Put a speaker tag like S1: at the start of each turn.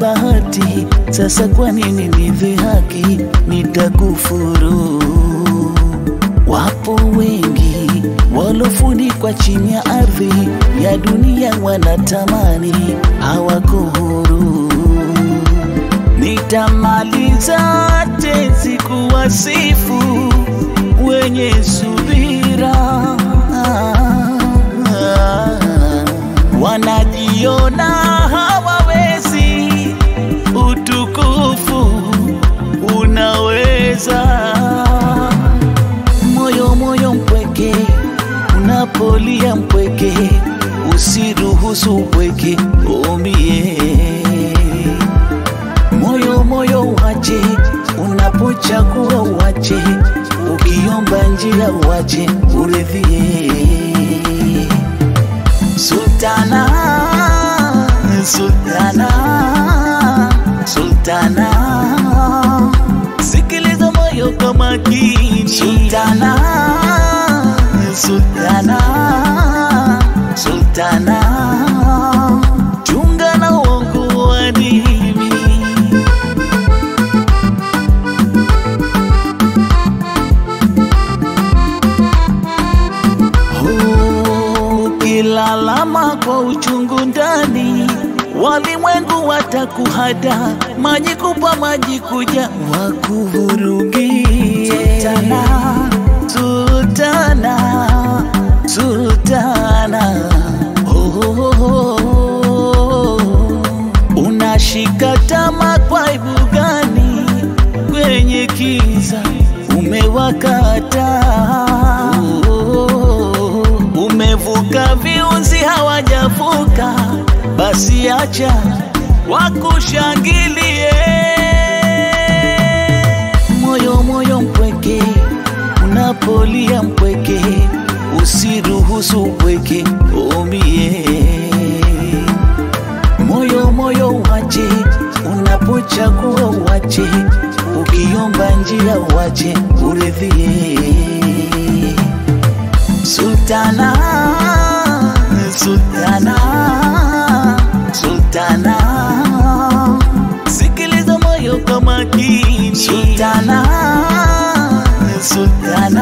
S1: bahati, sasa kwa nini nidhihaki, nitakufuru. Wapo wengi walofunikwa chini ya ardhi ya dunia, wanatamani hawako huru. Nitamaliza tenzi kuwasifu wenye subira, wanajiona hawawezi, utukufu unaweza. Moyo moyo mpweke, unapolia mpweke, usiruhusu upweke umie. Moyo moyo uache, unapochagua uache, ukiomba njia uache, uridhie. Sultana, sultana, sultana, sikiliza moyo kwa makini. Sultana, sultana, sultana, chunga na uongo wa dini. Ukilalama kwa uchungu ndani, walimwengu watakuhada, maji kupa maji kuja wakuvurugie. Sultana, sultana, sultana, unashika tamaa kwa aibu gani? Kwenye kiza umewakata, umevuka viunzi hawajavuka, basi acha wakushangilie. Moyo moyo mpweke, unapolia mpweke, usiruhusu upweke umie. Moyo moyo uache, unapochagua uache, ukiomba njia uache, uridhie. Sultana, sultana, sultana, sikiliza moyo kwa makini. Sultana, sultana,